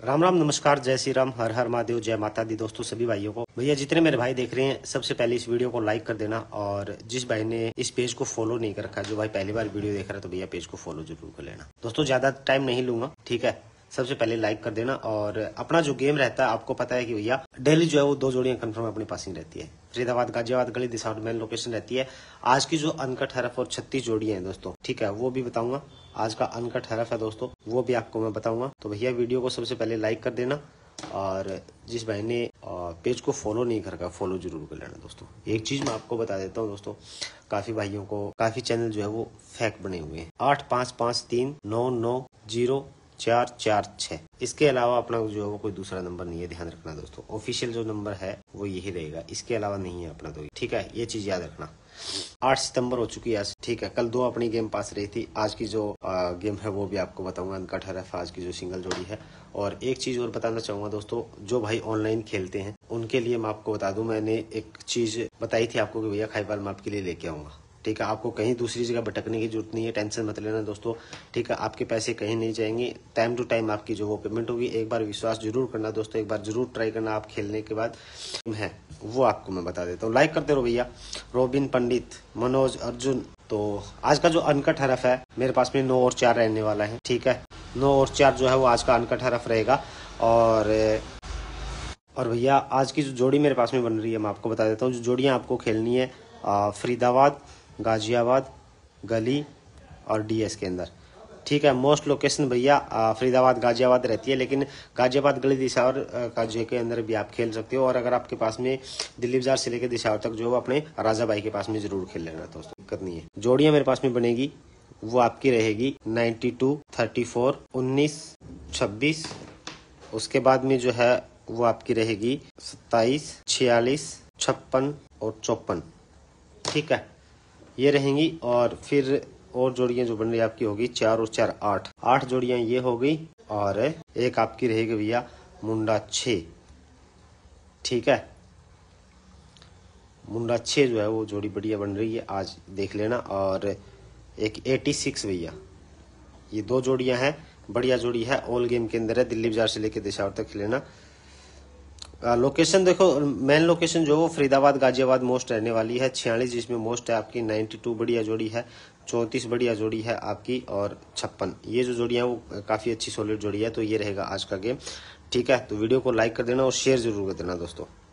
राम राम, नमस्कार, जय श्री राम, हर हर महादेव, जय माता दी। दोस्तों सभी भाइयों को, भैया जितने मेरे भाई देख रहे हैं, सबसे पहले इस वीडियो को लाइक कर देना। और जिस भाई ने इस पेज को फॉलो नहीं कर रखा, जो भाई पहली बार वीडियो देख रहा है, तो भैया पेज को फॉलो जरूर कर लेना। दोस्तों ज्यादा टाइम नहीं लूंगा, ठीक है। सबसे पहले लाइक कर देना। और अपना जो गेम रहता है, आपको पता है कि भैया डेली जो है वो 2 जोड़ियां कंफर्म अपनी पासिंग रहती है। फरीदाबाद गाजियाबाद गली दिसाउट मेन लोकेशन रहती है। आज की जो अनकट हरफ और 36 जोड़ियां हैं दोस्तों, ठीक है, वो भी बताऊंगा। आज का अनकट हरफ है दोस्तों, वो भी आपको मैं बताऊंगा। तो भैया वीडियो को सबसे पहले लाइक कर देना। और जिस भाई ने पेज को फॉलो नहीं कर रखा, फॉलो जरूर कर लेना दोस्तों। एक चीज मैं आपको बता देता हूँ दोस्तों, काफी भाइयों को काफी चैनल जो है वो फेक बने हुए हैं। 8553990446। इसके अलावा अपना जो है वो कोई दूसरा नंबर नहीं है, ध्यान रखना दोस्तों। ऑफिशियल जो नंबर है वो यही रहेगा, इसके अलावा नहीं है अपना, तो ठीक है, ये चीज याद रखना। 8 सितंबर हो चुकी है आज, ठीक है। कल 2 अपनी गेम पास रही थी। आज की जो गेम है वो भी आपको बताऊंगा, अनकट हरफ आज की जो सिंगल जोड़ी है। और एक चीज और बताना चाहूंगा दोस्तों, जो भाई ऑनलाइन खेलते हैं उनके लिए मैं आपको बता दूं, मैंने एक चीज बताई थी आपको कि भैया खाईपाल मैं आपके लिए लेके आऊंगा, ठीक है। आपको कहीं दूसरी जगह भटकने की जरूरत नहीं है, टेंशन मत लेना दोस्तों, ठीक है। आपके पैसे कहीं नहीं जाएंगे, टाइम टू टाइम आपकी जो वो पेमेंट होगी। एक बार विश्वास जरूर करना दोस्तों, एक बार जरूर ट्राई करना। आप खेलने के बाद है वो आपको मैं बता देता हूँ। लाइक करते रहो भैया। रोबिन पंडित, मनोज, अर्जुन। तो आज का जो अनकट हरफ है मेरे पास में 9 और 4 रहने वाला है, ठीक है। 9 और 4 जो है वो आज का अनकट हरफ रहेगा। और भैया आज की जो जोड़ी मेरे पास में बन रही है, मैं आपको बता देता हूँ। जो जोड़ियाँ आपको खेलनी है फरीदाबाद गाजियाबाद गली और डीएस के अंदर, ठीक है। मोस्ट लोकेशन भैया फरीदाबाद गाजियाबाद रहती है, लेकिन गाजियाबाद गली दिशावर का जे के अंदर भी आप खेल सकते हो। और अगर आपके पास में दिल्ली बाजार से लेकर दिशावर तक जो है अपने राजा भाई के पास में जरूर खेल लेना दोस्तों, दिक्कत नहीं है। जोड़ियां मेरे पास में बनेगी वो आपकी रहेगी 92, 34, 19, 26। उसके बाद में जो है वो आपकी रहेगी 27, 46, 56 और 54, ठीक है, ये रहेंगी। और फिर और जोड़ियां जो बन रही आपकी होगी 4 और 4 8 जोड़ियां ये हो गई। और एक आपकी रहेगी भैया मुंडा 6, ठीक है। मुंडा 6 जो है वो जोड़ी बढ़िया बन रही है, आज देख लेना। और एक 86 भैया, ये 2 जोड़ियां हैं, बढ़िया जोड़ी है, ऑल गेम के अंदर है, दिल्ली बाजार से लेकर दिशावर तक खेलेना। लोकेशन देखो, मेन लोकेशन जो वो फरीदाबाद गाजियाबाद मोस्ट रहने वाली है। 46 जिसमें मोस्ट है आपकी, 92 बढ़िया जोड़ी है, 34 बढ़िया जोड़ी है आपकी, और 56 ये जो जोड़ी है वो काफी अच्छी सॉलिड जोड़ी है। तो ये रहेगा आज का गेम, ठीक है। तो वीडियो को लाइक कर देना और शेयर जरूर कर देना दोस्तों।